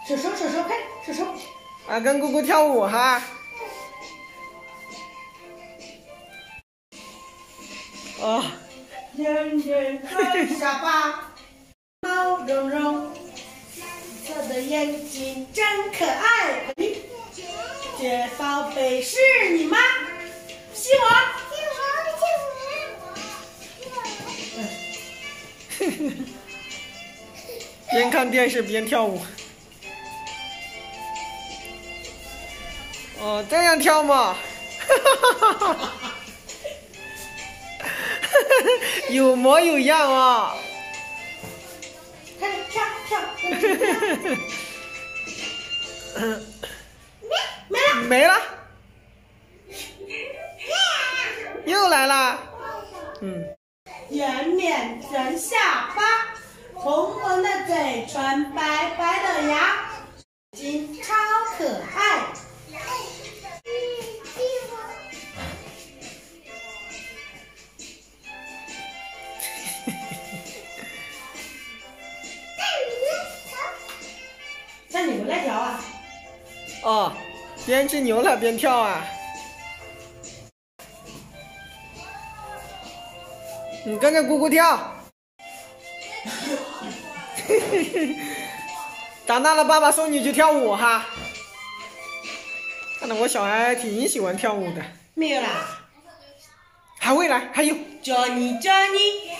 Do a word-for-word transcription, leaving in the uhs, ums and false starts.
手手手手，快手手！ 啊，跟姑姑跳舞哈。哦。 圆圆的下巴，毛茸茸，色的眼睛真可爱。这宝贝是你吗？是我， 是我，是我。边看电视边跳舞。哦，这样跳吗？有模有样啊！ 快点跳跳！没了没了，又来了。嗯。 圆脸圆下巴，红红的嘴唇，白白的牙，眼睛超可爱。像你们那条啊？ 哦，边吃牛奶边跳啊！你跟着姑姑跳。长大了，爸爸送你去跳舞哈。看来我小孩挺喜欢跳舞的。 没有啦， 还会来，还有。 Johnny Johnny。